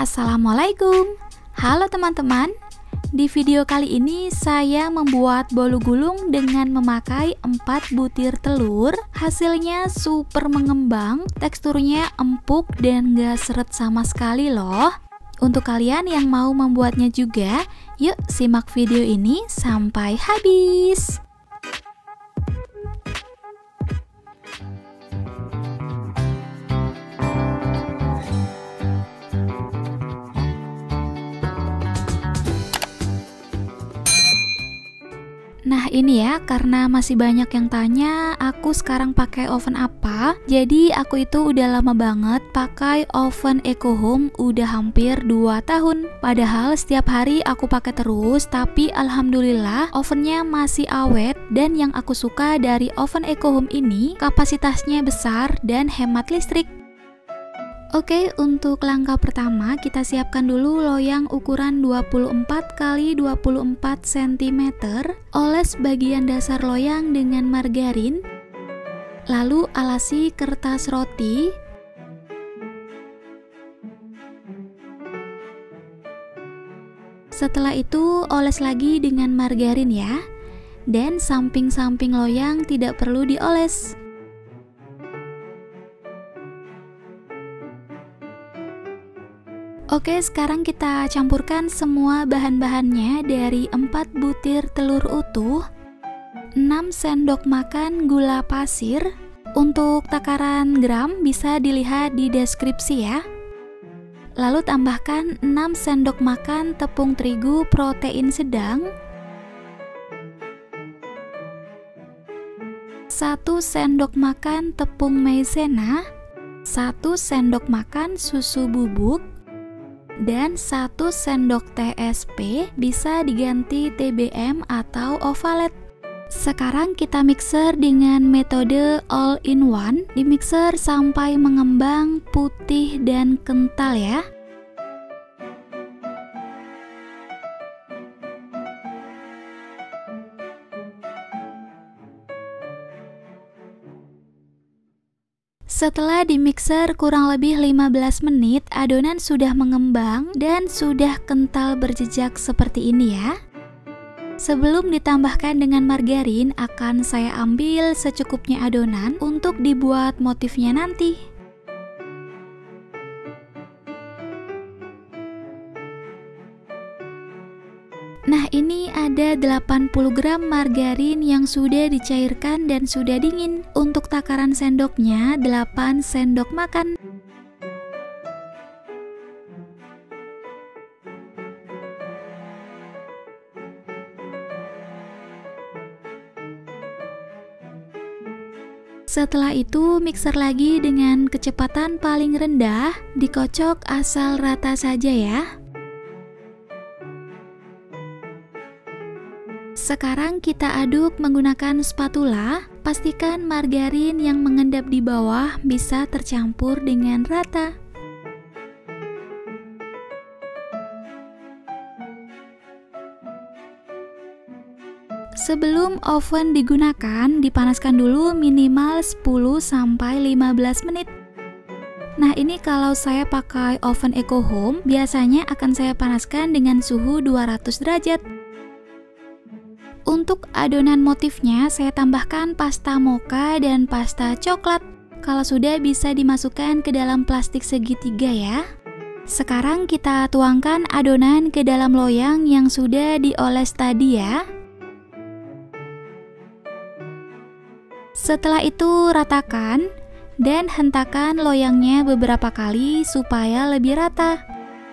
Assalamualaikum. Halo teman-teman. Di video kali ini saya membuat bolu gulung dengan memakai 4 butir telur. Hasilnya super mengembang, teksturnya empuk dan gak seret sama sekali loh. Untuk kalian yang mau membuatnya juga, yuk simak video ini sampai habis. Nah ini ya, karena masih banyak yang tanya aku sekarang pakai oven apa. Jadi aku itu udah lama banget pakai oven EcoHome, udah hampir 2 tahun. Padahal setiap hari aku pakai terus, tapi alhamdulillah ovennya masih awet. Dan yang aku suka dari oven EcoHome ini, kapasitasnya besar dan hemat listrik. Oke, untuk langkah pertama kita siapkan dulu loyang ukuran 24 x 24 cm. Oles bagian dasar loyang dengan margarin. Lalu alasi kertas roti. Setelah itu oles lagi dengan margarin ya. Dan samping-samping loyang tidak perlu dioles. Oke, sekarang kita campurkan semua bahan-bahannya dari 4 butir telur utuh, 6 sendok makan gula pasir. Untuk takaran gram bisa dilihat di deskripsi ya. Lalu tambahkan 6 sendok makan tepung terigu protein sedang, 1 sendok makan tepung maizena, 1 sendok makan susu bubuk, dan 1 sendok TSP, bisa diganti TBM atau ovalet. Sekarang kita mixer dengan metode all in one. Di mixer sampai mengembang putih dan kental ya. Setelah dimixer kurang lebih 15 menit, adonan sudah mengembang dan sudah kental berjejak seperti ini ya. Sebelum ditambahkan dengan margarin, akan saya ambil secukupnya adonan untuk dibuat motifnya nanti. Nah ini ada 80 gram margarin yang sudah dicairkan dan sudah dingin. Untuk takaran sendoknya 8 sendok makan. Setelah itu mixer lagi dengan kecepatan paling rendah, dikocok asal rata saja ya. Sekarang kita aduk menggunakan spatula. Pastikan margarin yang mengendap di bawah bisa tercampur dengan rata. Sebelum oven digunakan, dipanaskan dulu minimal 10-15 menit. Nah ini kalau saya pakai oven EcoHome, biasanya akan saya panaskan dengan suhu 200 derajat. Untuk adonan motifnya saya tambahkan pasta mocha dan pasta coklat. Kalau sudah bisa dimasukkan ke dalam plastik segitiga ya. Sekarang kita tuangkan adonan ke dalam loyang yang sudah dioles tadi ya. Setelah itu ratakan dan hentakan loyangnya beberapa kali supaya lebih rata.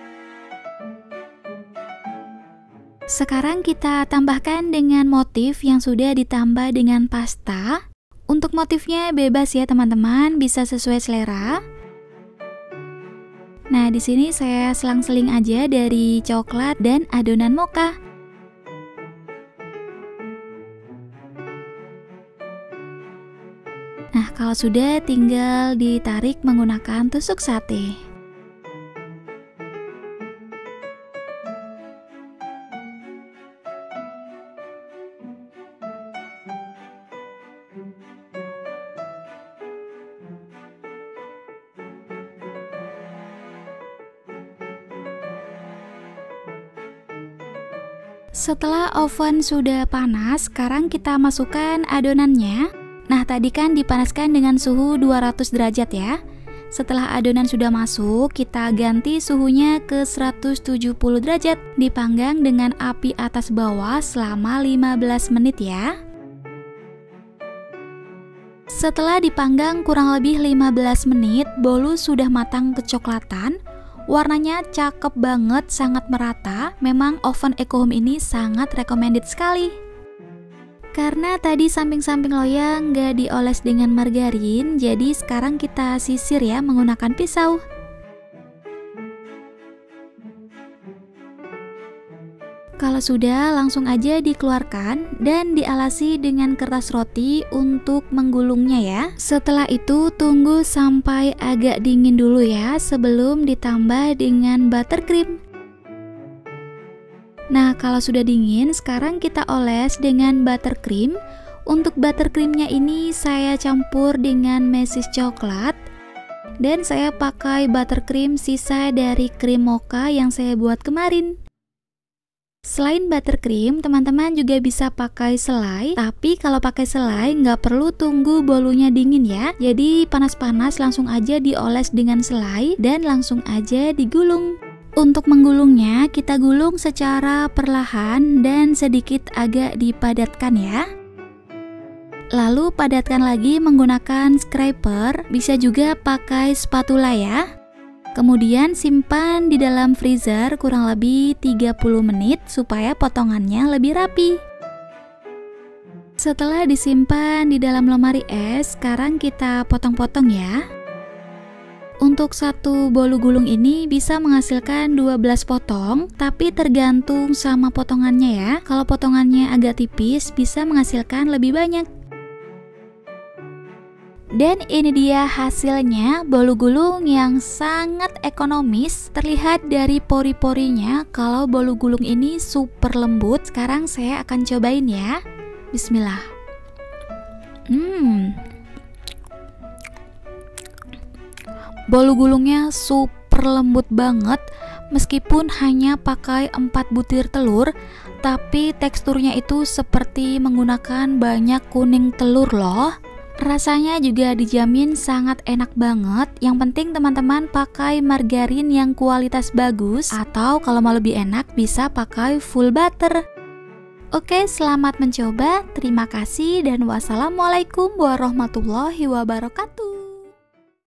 Sekarang kita tambahkan dengan motif yang sudah ditambah dengan pasta. Untuk motifnya bebas ya teman-teman, bisa sesuai selera. Nah, di sini saya selang-seling aja dari coklat dan adonan mocha. Nah, kalau sudah tinggal ditarik menggunakan tusuk sate. Setelah oven sudah panas, sekarang kita masukkan adonannya. Nah, tadi kan dipanaskan dengan suhu 200 derajat ya. Setelah adonan sudah masuk, kita ganti suhunya ke 170 derajat. Dipanggang dengan api atas bawah selama 15 menit ya. Setelah dipanggang kurang lebih 15 menit, bolu sudah matang kecoklatan. Warnanya cakep banget, sangat merata. Memang oven EcoHome ini sangat recommended sekali. Karena tadi samping-samping loyang nggak dioles dengan margarin, jadi sekarang kita sisir ya menggunakan pisau. Kalau sudah, langsung aja dikeluarkan dan dialasi dengan kertas roti untuk menggulungnya ya. Setelah itu tunggu sampai agak dingin dulu ya sebelum ditambah dengan buttercream. Nah, kalau sudah dingin, sekarang kita oles dengan buttercream. Untuk buttercreamnya ini saya campur dengan mesis coklat. Dan saya pakai buttercream sisa dari krim mocha yang saya buat kemarin. Selain buttercream, teman-teman juga bisa pakai selai. Tapi kalau pakai selai, nggak perlu tunggu bolunya dingin ya. Jadi panas-panas langsung aja dioles dengan selai dan langsung aja digulung. Untuk menggulungnya, kita gulung secara perlahan dan sedikit agak dipadatkan ya. Lalu padatkan lagi menggunakan scraper, bisa juga pakai spatula ya. Kemudian simpan di dalam freezer kurang lebih 30 menit supaya potongannya lebih rapi. Setelah disimpan di dalam lemari es, sekarang kita potong-potong ya. Untuk satu bolu gulung ini bisa menghasilkan 12 potong, tapi tergantung sama potongannya ya. Kalau potongannya agak tipis, bisa menghasilkan lebih banyak. Dan ini dia hasilnya, bolu gulung yang sangat ekonomis. Terlihat dari pori-porinya kalau bolu gulung ini super lembut. Sekarang saya akan cobain ya. Bismillah. Bolu gulungnya super lembut banget. Meskipun hanya pakai 4 butir telur, tapi teksturnya itu seperti menggunakan banyak kuning telur loh. Rasanya juga dijamin sangat enak banget. Yang penting teman-teman pakai margarin yang kualitas bagus, atau kalau mau lebih enak bisa pakai full butter. Oke, selamat mencoba. Terima kasih dan wassalamualaikum warahmatullahi wabarakatuh.